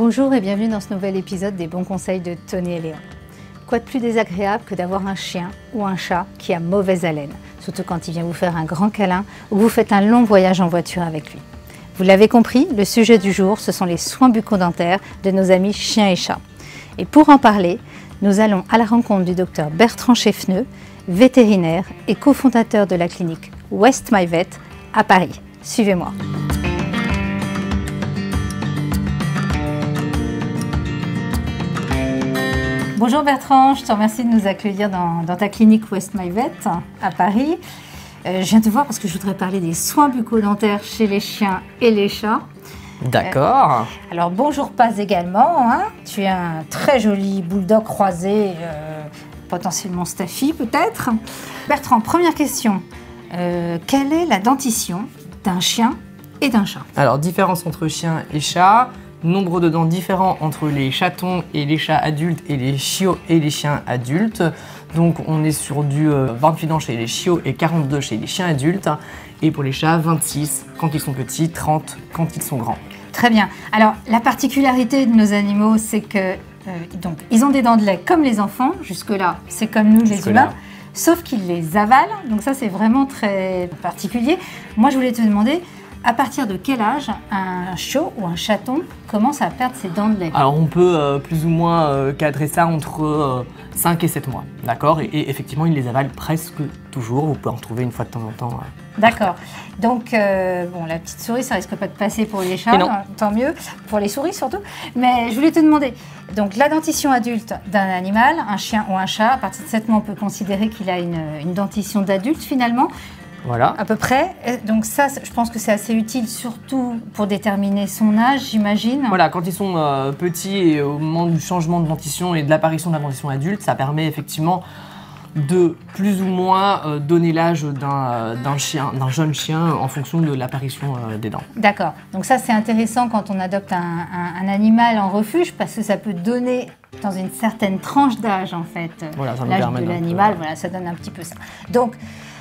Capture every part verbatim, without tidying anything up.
Bonjour et bienvenue dans ce nouvel épisode des bons conseils de Tony et Léon. Quoi de plus désagréable que d'avoir un chien ou un chat qui a mauvaise haleine, surtout quand il vient vous faire un grand câlin ou vous faites un long voyage en voiture avec lui. Vous l'avez compris, le sujet du jour, ce sont les soins bucco-dentaires de nos amis chiens et chats. Et pour en parler, nous allons à la rencontre du docteur Bertrand Cheffneux, vétérinaire et cofondateur de la clinique West My Vet à Paris. Suivez-moi. Bonjour Bertrand, je te remercie de nous accueillir dans, dans ta clinique West My Vet à Paris. Euh, je viens te voir parce que je voudrais parler des soins bucco-dentaires chez les chiens et les chats. D'accord. Euh, alors bonjour Paz également, hein. Tu es un très joli bulldog croisé, euh, potentiellement staffy peut-être. Bertrand, première question, euh, quelle est la dentition d'un chien et d'un chat? Alors, différence entre chien et chat. Nombre de dents différents entre les chatons et les chats adultes et les chiots et les chiens adultes. Donc on est sur du euh, vingt-huit dents chez les chiots et quarante-deux chez les chiens adultes. Et pour les chats, vingt-six quand ils sont petits, trente quand ils sont grands. Très bien. Alors la particularité de nos animaux, c'est que euh, donc ils ont des dents de lait comme les enfants. Jusque-là, c'est comme nous les humains. Sauf qu'ils les avalent. Donc ça, c'est vraiment très particulier. Moi, je voulais te demander, à partir de quel âge un chiot ou un chaton commence à perdre ses dents de lait? Alors on peut euh, plus ou moins euh, cadrer ça entre euh, cinq et sept mois, d'accord, et, et effectivement ils les avalent presque toujours, vous pouvez en retrouver une fois de temps en temps. Euh, d'accord, donc euh, bon, la petite souris ça risque pas de passer pour les chats, hein, tant mieux, pour les souris surtout, mais je voulais te demander, donc la dentition adulte d'un animal, un chien ou un chat, à partir de sept mois on peut considérer qu'il a une, une dentition d'adulte finalement. Voilà. À peu près. Donc ça, je pense que c'est assez utile, surtout pour déterminer son âge, j'imagine. Voilà, quand ils sont euh, petits et au moment du changement de dentition et de l'apparition de la dentition adulte, ça permet effectivement de plus ou moins euh, donner l'âge d'un euh, d'un chien, d'un jeune chien en fonction de l'apparition euh, des dents. D'accord. Donc ça, c'est intéressant quand on adopte un, un, un animal en refuge parce que ça peut donner dans une certaine tranche d'âge en fait. Voilà, ça nous l'âge permet de d'un l'animal, peu... voilà, ça donne un petit peu ça. Donc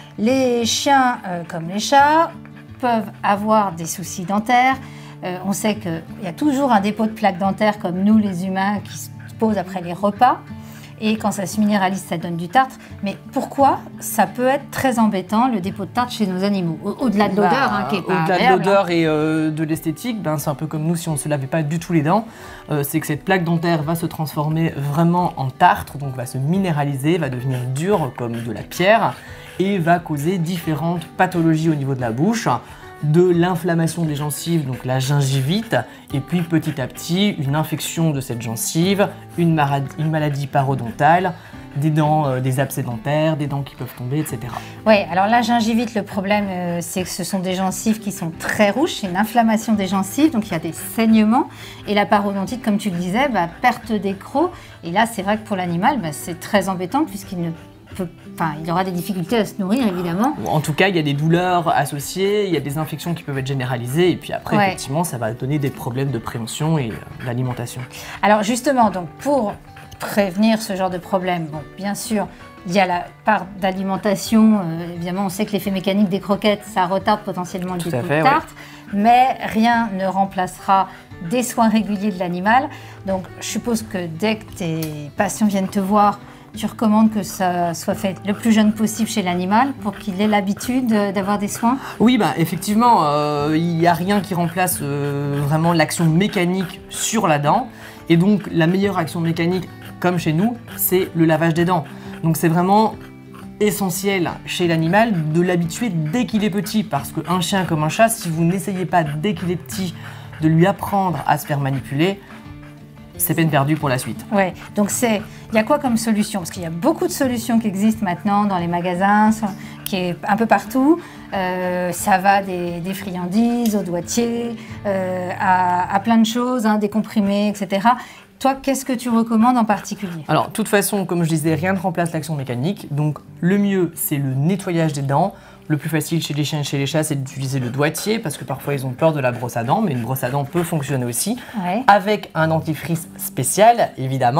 les chiens, euh, comme les chats, peuvent avoir des soucis dentaires. Euh, on sait qu'il y a toujours un dépôt de plaques dentaires, comme nous les humains, qui se posent après les repas. Et quand ça se minéralise, ça donne du tartre. Mais pourquoi ça peut être très embêtant, le dépôt de tartre chez nos animaux? Au-delà de l'odeur, bah, hein, qui est pas Au-delà de agréable, l'odeur hein. et euh, de l'esthétique, ben, c'est un peu comme nous si on ne se lavait pas du tout les dents. Euh, c'est que cette plaque dentaire va se transformer vraiment en tartre, donc va se minéraliser, va devenir dure comme de la pierre et va causer différentes pathologies au niveau de la bouche, de l'inflammation des gencives, donc la gingivite, et puis petit à petit une infection de cette gencive, une, une maladie parodontale, des dents, euh, des abcès dentaires, des dents qui peuvent tomber, et cetera. Oui, alors la gingivite, le problème, euh, c'est que ce sont des gencives qui sont très rouges, c'est une inflammation des gencives, donc il y a des saignements. Et la parodontite, comme tu le disais, bah, perte des crocs. Et là, c'est vrai que pour l'animal, bah, c'est très embêtant puisqu'il ne peut, enfin, il aura des difficultés à se nourrir, évidemment. En tout cas, il y a des douleurs associées, il y a des infections qui peuvent être généralisées, et puis après, ouais. effectivement, ça va donner des problèmes de préhension et euh, d'alimentation. Alors justement, donc pour prévenir ce genre de problème, bon, bien sûr, il y a la part d'alimentation. Euh, évidemment, on sait que l'effet mécanique des croquettes, ça retarde potentiellement le dépôt de tartre, ouais. mais rien ne remplacera des soins réguliers de l'animal. Donc, je suppose que dès que tes patients viennent te voir, tu recommandes que ça soit fait le plus jeune possible chez l'animal pour qu'il ait l'habitude d'avoir des soins? Oui, bah, effectivement, euh, il n'y a rien qui remplace euh, vraiment l'action mécanique sur la dent. Et donc, la meilleure action mécanique, comme chez nous, c'est le lavage des dents. Donc, c'est vraiment essentiel chez l'animal de l'habituer dès qu'il est petit. Parce qu'un chien comme un chat, si vous n'essayez pas dès qu'il est petit de lui apprendre à se faire manipuler, c'est peine perdue pour la suite. Ouais, donc c'est, il y a quoi comme solution? Parce qu'il y a beaucoup de solutions qui existent maintenant dans les magasins, qui est un peu partout. Euh, ça va des, des friandises au doigtier, euh, à, à plein de choses, hein, des comprimés, et cetera. Toi, qu'est-ce que tu recommandes en particulier? Alors, de toute façon, comme je disais, rien ne remplace l'action mécanique. Donc, le mieux, c'est le nettoyage des dents. Le plus facile chez les chiens et chez les chats, c'est d'utiliser le doigtier parce que parfois ils ont peur de la brosse à dents, mais une brosse à dents peut fonctionner aussi, ouais. avec un dentifrice spécial, évidemment.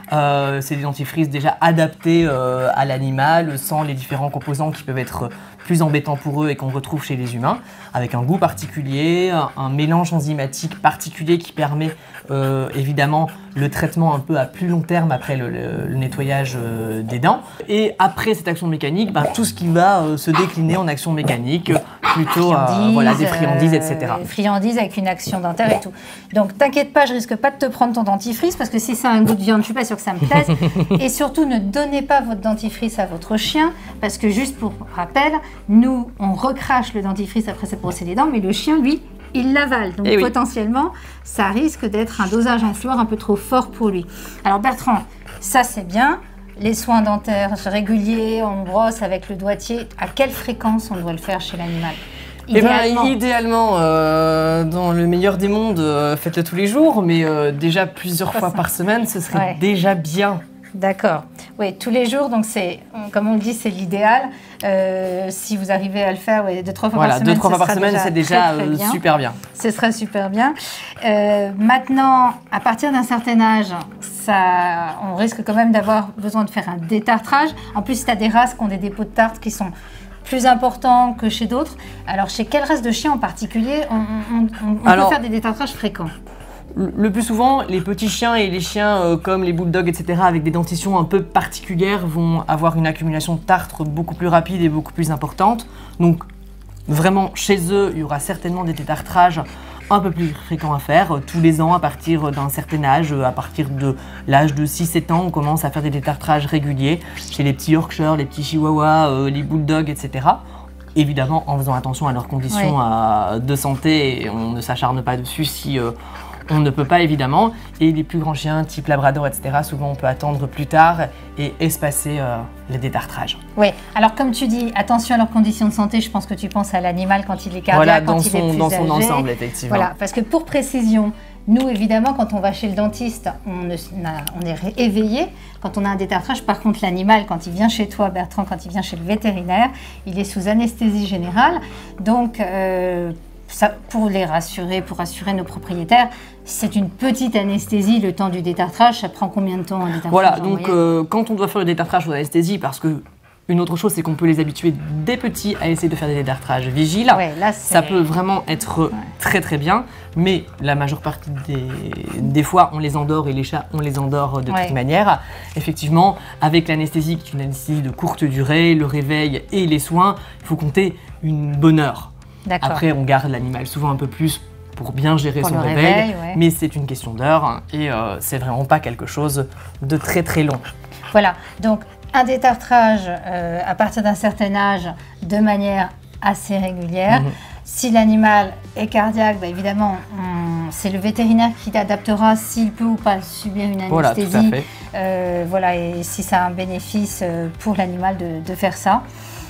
Euh, c'est des dentifrices déjà adaptés euh, à l'animal, sans les différents composants qui peuvent être plus embêtants pour eux et qu'on retrouve chez les humains, avec un goût particulier, un, un mélange enzymatique particulier qui permet euh, évidemment le traitement un peu à plus long terme après le, le, le nettoyage euh, des dents. Et après cette action mécanique, ben, tout ce qui va euh, se décliner en action mécanique, plutôt euh, voilà, des friandises, et cetera. Euh, friandises avec une action dentaire et tout. Donc t'inquiète pas, je risque pas de te prendre ton dentifrice parce que si ça a un goût de viande, je suis pas sûre que ça me plaise. Et surtout, ne donnez pas votre dentifrice à votre chien parce que juste pour rappel, nous, on recrache le dentifrice après s'être brossé les dents, mais le chien, lui, il l'avale. Donc oui. potentiellement, ça risque d'être un dosage en fluor un peu trop fort pour lui. Alors Bertrand, ça c'est bien. Les soins dentaires réguliers, on brosse avec le doigtier. À quelle fréquence on doit le faire chez l'animal? Idéalement, eh ben, idéalement euh, dans le meilleur des mondes, euh, faites-le tous les jours, mais euh, déjà plusieurs fois par semaine, ce serait ouais. déjà bien. D'accord. Oui, tous les jours, donc c'est, comme on le dit, c'est l'idéal. Euh, si vous arrivez à le faire ouais, deux, trois fois voilà, par semaine, deux, trois fois par semaine, c'est déjà très, très bien. super bien. Ce serait super bien. Euh, maintenant, à partir d'un certain âge, ça, on risque quand même d'avoir besoin de faire un détartrage. En plus, tu as des races qui ont des dépôts de tartre qui sont plus importants que chez d'autres. Alors, chez quelle race de chien en particulier, on, on, on, on Alors, peut faire des détartrages fréquents? Le plus souvent, les petits chiens et les chiens euh, comme les bulldogs, et cetera, avec des dentitions un peu particulières, vont avoir une accumulation de tartre beaucoup plus rapide et beaucoup plus importante. Donc, vraiment, chez eux, il y aura certainement des détartrages un peu plus fréquents à faire. Tous les ans, à partir d'un certain âge, à partir de l'âge de six sept ans, on commence à faire des détartrages réguliers chez les petits Yorkshire, les petits Chihuahuas, euh, les bulldogs, et cetera. Évidemment, en faisant attention à leurs conditions oui. de santé, et on ne s'acharne pas dessus si... Euh, on ne peut pas évidemment, et les plus grands chiens type labrador, et cetera, souvent on peut attendre plus tard et espacer euh, les détartrages. Oui, alors comme tu dis, attention à leurs conditions de santé, je pense que tu penses à l'animal quand il est cardiaque, voilà, quand dans il son, est plus dans son âgé. ensemble, effectivement. Voilà, parce que pour précision, nous évidemment quand on va chez le dentiste, on, ne, on est éveillé. Quand on a un détartrage, par contre l'animal, quand il vient chez toi, Bertrand, quand il vient chez le vétérinaire, il est sous anesthésie générale, donc... Euh, Ça, pour les rassurer, pour rassurer nos propriétaires, c'est une petite anesthésie le temps du détartrage. Ça prend combien de temps un détartrage? Voilà, donc euh, quand on doit faire le détartrage ou l'anesthésie, parce que une autre chose, c'est qu'on peut les habituer dès petits à essayer de faire des détartrages vigiles. Ouais, là, ça peut vraiment être ouais. très très bien, mais la majeure partie des, des fois, on les endort et les chats, on les endort de ouais. toute manière. Effectivement, avec l'anesthésie, qui est une anesthésie de courte durée, le réveil et les soins, il faut compter une bonne heure. Après, on garde l'animal souvent un peu plus pour bien gérer pour son réveil, réveil ouais. mais c'est une question d'heure et euh, c'est vraiment pas quelque chose de très très long. Voilà, donc un détartrage euh, à partir d'un certain âge de manière assez régulière. Mmh. Si l'animal est cardiaque, bah évidemment, c'est le vétérinaire qui adaptera s'il peut ou pas subir une anesthésie. Voilà, tout à fait. Euh, voilà, et si ça a un bénéfice pour l'animal de, de faire ça.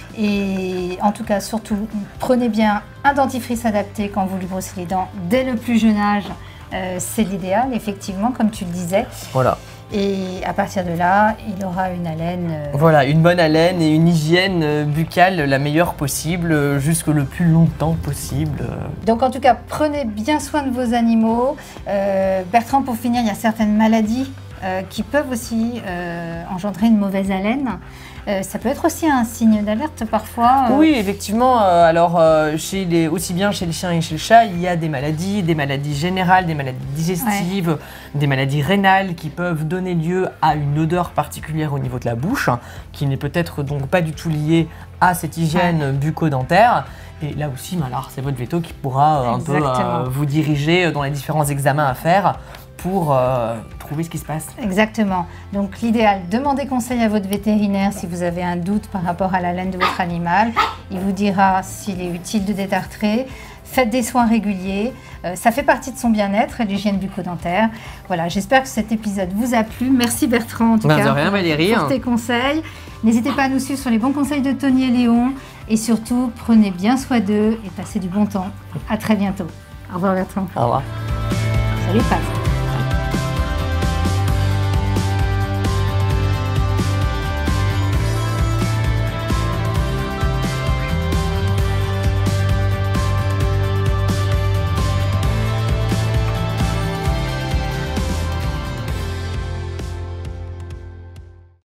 Et en tout cas, surtout, prenez bien un dentifrice adapté quand vous lui brossez les dents dès le plus jeune âge. Euh, c'est l'idéal, effectivement, comme tu le disais. Voilà. Et à partir de là, il aura une haleine... Euh... Voilà, une bonne haleine et une hygiène buccale la meilleure possible, jusque le plus longtemps possible. Donc en tout cas, prenez bien soin de vos animaux. Euh, Bertrand, pour finir, il y a certaines maladies euh, qui peuvent aussi euh, engendrer une mauvaise haleine. Euh, ça peut être aussi un signe d'alerte parfois. Euh... Oui, effectivement. Euh, alors, euh, chez les, aussi bien chez les chiens et chez les chats, il y a des maladies, des maladies générales, des maladies digestives, ouais. des maladies rénales qui peuvent donner lieu à une odeur particulière au niveau de la bouche, qui n'est peut-être donc pas du tout liée à cette hygiène ouais. bucco-dentaire. Et là aussi, alors, c'est votre véto qui pourra euh, un peu euh, vous diriger dans les différents examens à faire pour euh, trouver ce qui se passe. Exactement. Donc l'idéal, demandez conseil à votre vétérinaire si vous avez un doute par rapport à la laine de votre animal. Il vous dira s'il est utile de détartrer. Faites des soins réguliers. Euh, ça fait partie de son bien-être et de l'hygiène bucco-dentaire. Voilà, j'espère que cet épisode vous a plu. Merci Bertrand en tout ben, cas de rien, Valérie, pour, pour tes conseils. N'hésitez pas à nous suivre sur les bons conseils de Tony et Léon. Et surtout, prenez bien soin d'eux et passez du bon temps. À très bientôt. Au revoir Bertrand. Au revoir. Salut Paz.